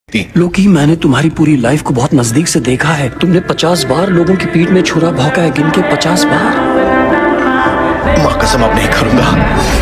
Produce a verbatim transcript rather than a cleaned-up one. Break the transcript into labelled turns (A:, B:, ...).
A: लोकी, मैंने तुम्हारी पूरी लाइफ को बहुत नजदीक से देखा है। तुमने पचास बार लोगों की पीठ में छुरा भौंका है, गिन के पचास बार।
B: माँ कसम अब नहीं करूंगा।